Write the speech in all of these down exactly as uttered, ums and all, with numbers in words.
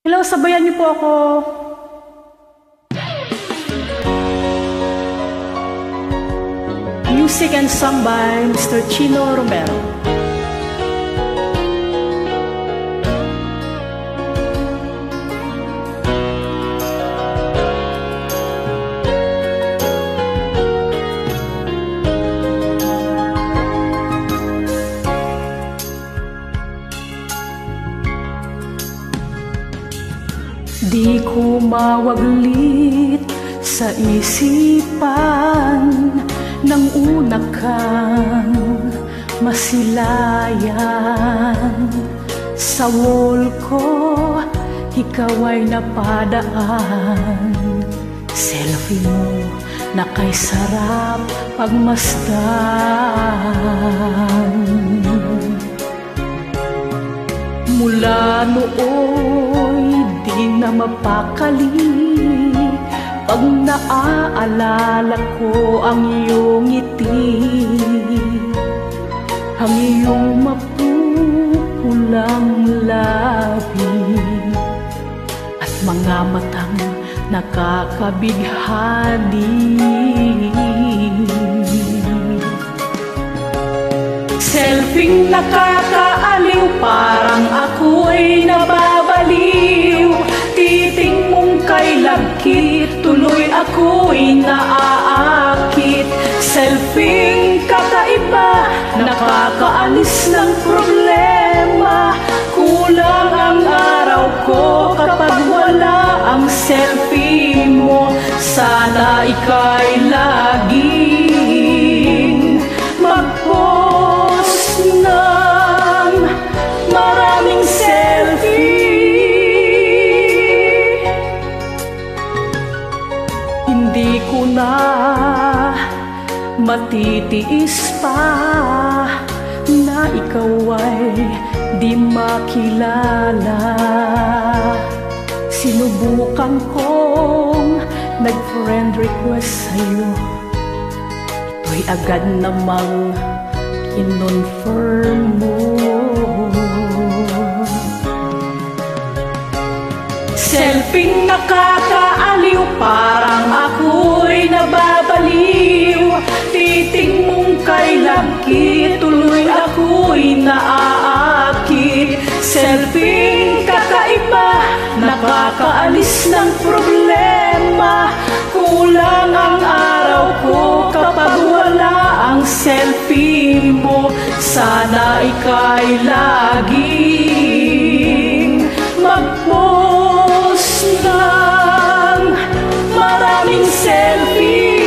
Hello, sabayan niyo po ako. Music and song by Mister Chino Romero. Di ko mawaglit sa isipan nang una kang masilayan. Sa wall ko, ikaw ay napadaan. Selfie mo na kay sarap pagmasdan. Mula nooy di na mapakali pag naaalala ko ang iyong ngiti, ang iyong mapupulang labi at mga matang nakakabighani. Selfie nakakaaliw, parang ako'y nababaliw. Titing mong kay lagkit, tuloy ako'y naaakit. Selfie kakaiba, nakakaalis ng problema. Kulang ang araw ko kapag wala ang selfie mo. Sana ika'y laging mag-post ng maraming selfie. Hindi ko na matitiis pa na ikaw ay di makilala. Sinubukan kong nag-friend request sa'yo, ito'y agad namang kinonfirm mo. Selfie nakakaaliw, parang ako'y nababaliw. Titing mong kay lagkit, tuloy ako'y naaakit. Selfie kakaiba, nakakaalis ng problema. Kulang ang araw ko kapag wala ang selfie mo. Sana ika'y laging mag-post ng maraming selfie.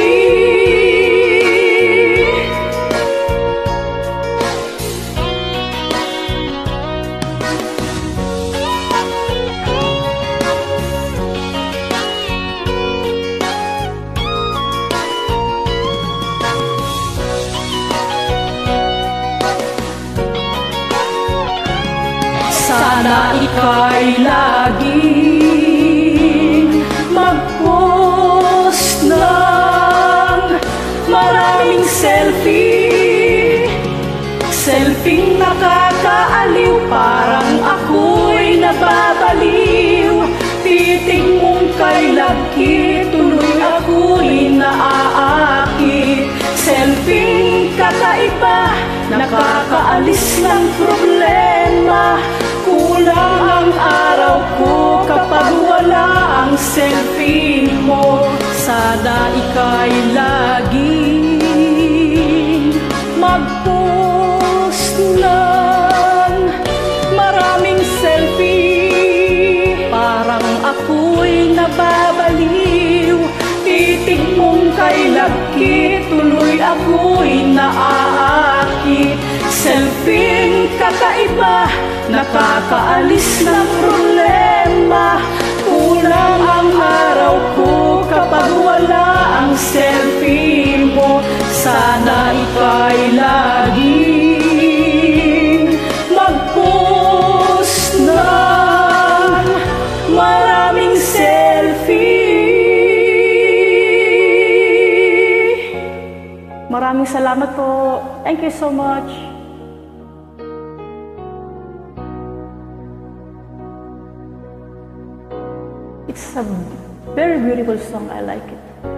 Sana ika'y laging mag-post ng maraming selfie. Selfie nakakaaliw, parang ako'y nababaliw. Titing mong kay lagkit, tuloy ako'y naaakit. Selfie kakaiba, nakakaalis ng problema. Kulang ang araw ko kapag wala ang selfie mo. Sana ika'y laging mag-post ng maraming selfie. Parang ako'y nababaliw. Titig mong kay lagkit, tuloy ako'y naaakit. Selfie kakaiba, nakakaalis ng problema. Kulang ang araw ko kapag wala ang selfie mo. Sana ika'y laging mag-post ng maraming selfie. Maraming salamat po. Thank you so much. It's a very beautiful song. I like it.